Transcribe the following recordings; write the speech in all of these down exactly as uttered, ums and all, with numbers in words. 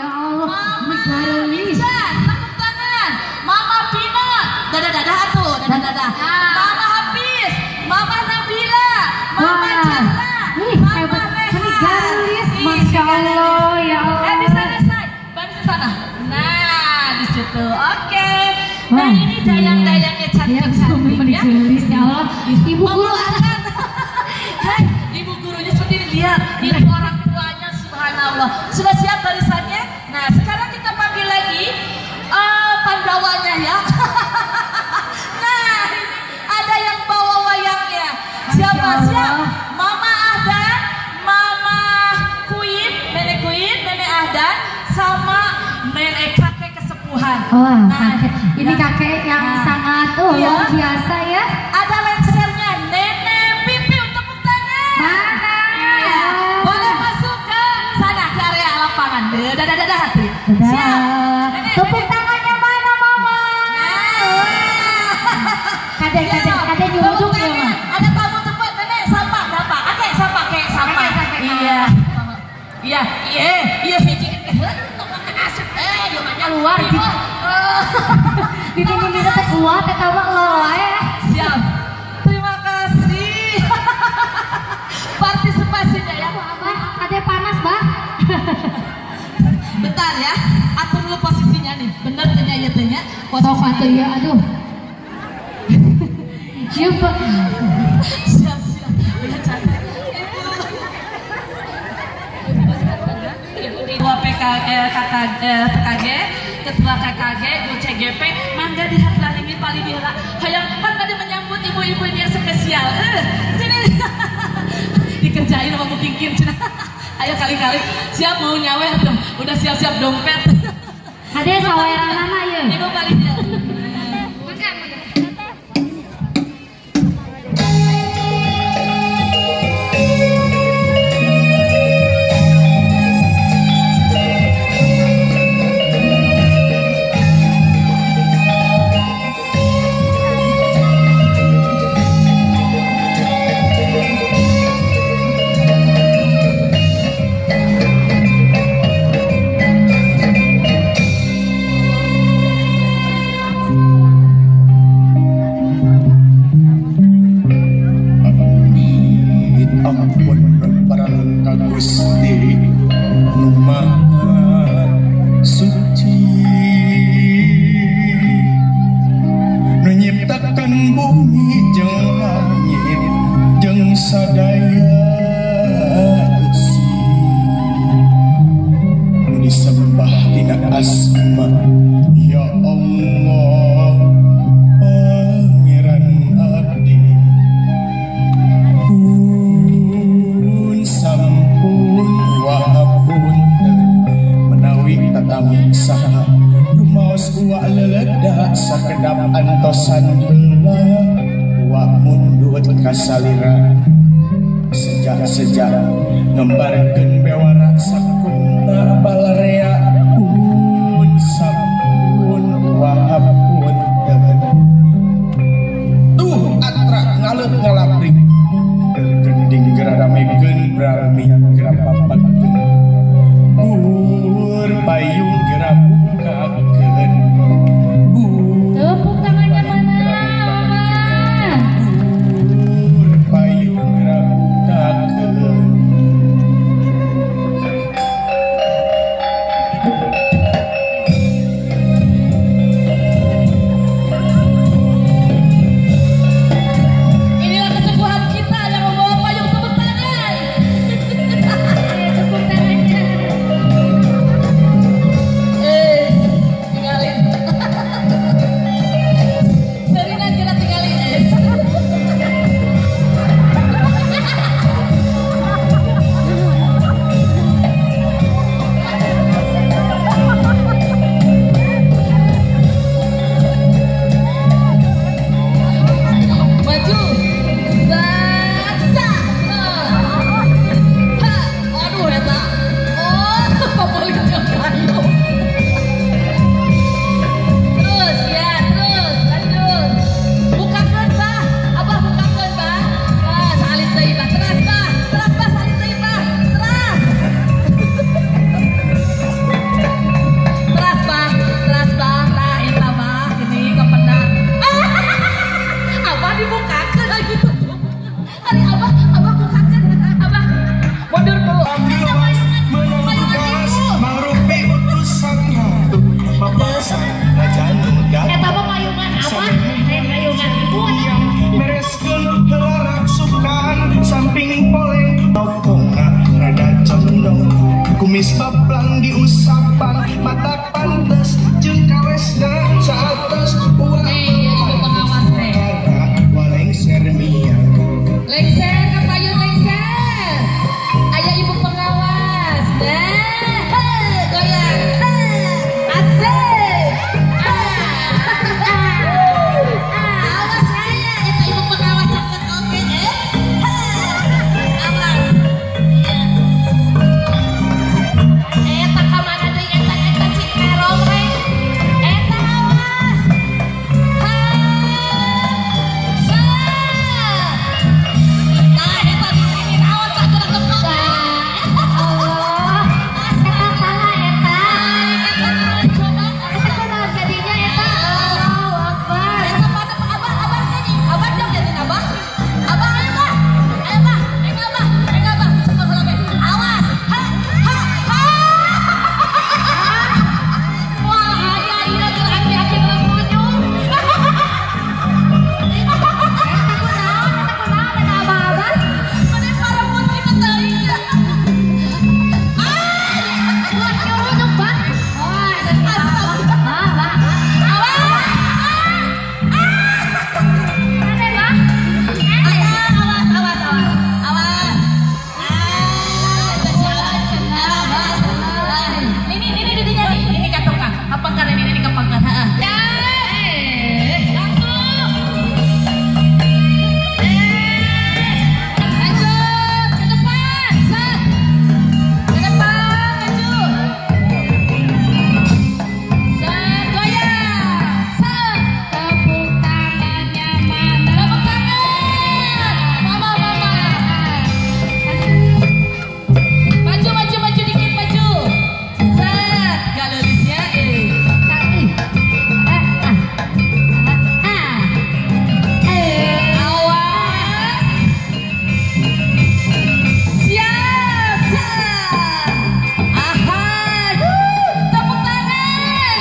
ya Allah. Mama Ican, tepuk tangan. Mama Pina, dadah dadah tuh, dadah dadah. Mama Hafiz, Mama Nabila, Mama Jana, Mama Rehan. Masya Allah ya Allah. Eh di sana say, baru di sana. Nah di situ, oke. Nah ini dayang-dayangnya cantik cantik ya. Ya Allah, ibu guru anak. Hei, ibu gurunya sendiri lihat, ini orang tuanya subhanallah. Sudah siap barisannya? Nah sekarang kita panggil lagi uh, Pandawanya ya. Nah ini ada yang bawa wayangnya. Siapa siap? Mama Ahdan, Mama Queen, Nenek Queen, Nenek Ahdan, sama nenek kakek kesepuhan. Wah, nah, kakek. Ini nah, kakek yang nah, sangat oh, iya. luar biasa ya. Ada lensernya, Nenek Pipi untuk tepuk tangan. Mana? Iya. Boleh masuk ke sana ke area lapangan. Dadah dadah dadah. Siap. Nenek, Tepuk nenek. tangannya mana mama? Kadek kadek kadek di ujung ya mama. Ada tamu tempat nenek sapa berapa? Oke sapa kayak sapa. Iya. Iya iya iya hiji. Asik eh dia Luar gitu. Di sini kita teh kuat teh kamu ngelola ya. Siap. Terima kasih. Partisipasinya ya. Abah, kadek panas, Bah. Bentar ya. Atur dulu posisinya nih. Bener tanya ya tanya. Sok atuh ya, aduh. Siap, Pak. Siap siap. Udah cantik. Ketua P K eh, K K eh, P K G, Ketua K K G, U C G P, mangga dihadangi paling dihela. Hayang kan tadi menyambut ibu-ibu yang spesial. Eh, sini. Dikerjain sama Bu Kingkin cenah. Ayo kali-kali siap mau nyawer tuh. Udah siap-siap dompet. Ade sawerana mah ye. Ibu paling dia. Kasalira sejak-sejak ngembarkeun bewara sakuna balarea pun sampun wahapun tuh atra ngalut ngalaprik tergending gerada megeun brami gerap papakeun bur payung gerap bukakeun Tepuk tangannya mana? mata pantes jeung kawesna saatos ulah ibu pengawas teh walengser miang lengser ke payun lengser aya ibu pengawas nah goyang asik awas saya eta ibu pengawas sakit oke eh awas eta kamana deui eta eta cik merong rek eta awas ha sa nah eta dikirimin awas tak gerak gerak Allah, eta salah eta. coba Eta kunaon jadinya eta? Allahu Akbar. eta pada abah abah nyanyi abah jam jadi abah abah ayo bah ayo bah ayo abah ayo abah coba kalau be awas ha ha ha wah aya ieu geus aki-aki geus monyong Eta kunaon? Eta kunaon? Eta abah-abah? mane parabot kita teuing Buat nyuruduk, Bang. Oh, eta si abah. Ah, Bang. awas Ane, Bang? aya awas awas awas awas ah eta jalan cenah awas ah ini ini ini dinya nih ini ka tukang kapangkan ini ini kapangkan heeh ya eh langsung eh lanjut ke depan set ke depan maju set goyang set Tepuk tangannya mana? tepuk tangan mama mama maju maju maju dikit maju set gak lulus ya eh Kali. Eh, ah. Ah, ah. Eh. awas siap set aha Wuh, tepuk tangan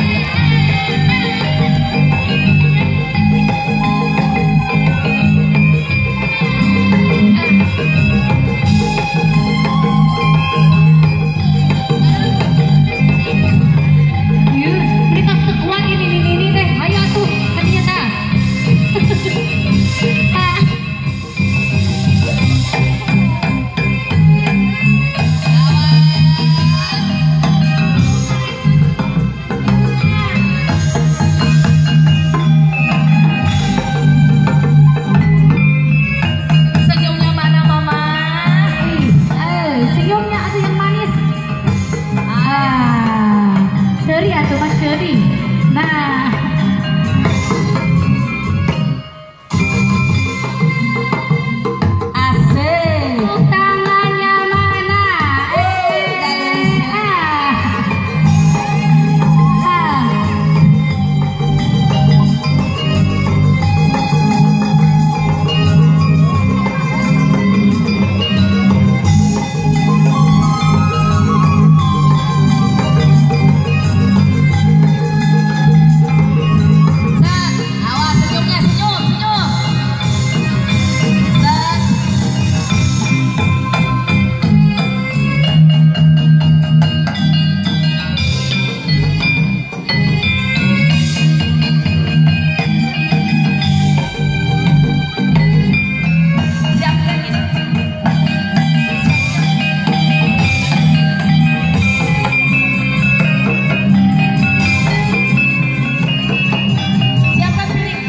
Yuk, ini tas sekuat ini, ini, ini teh. Ayo atuh, kadinya tah. Ah. senyumnya mana mama Ih, eh, senyumnya atuh yang manis. Ah, seri atuh Mas seri. Nah, asik tepuk tangannya mana? Eh, ah. Ah. set awas senyumnya senyum senyum set siap lagi siapkan piring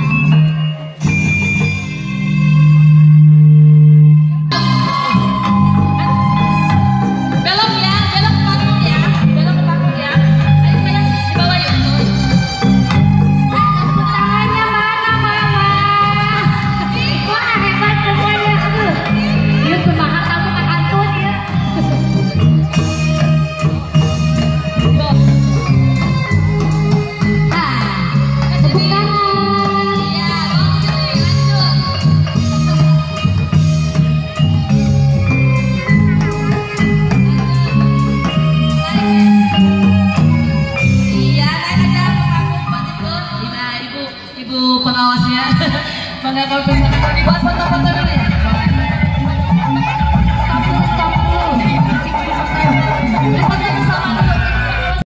belok ya belok ke panggung ya belok ke panggung ya ayo sayang di bawah yuk Tepuk tangannya mana, Mama? Wah, hebat semuanya. Aduh. Ieu kumaha kamu Kak Antun ya? Yo. Ah, tepuk tangan. Ya, lanjut, lanjut. Iya, naik aja ke panggung buat ibu. Nah, ibu, ibu pengawasnya. Bangga kalau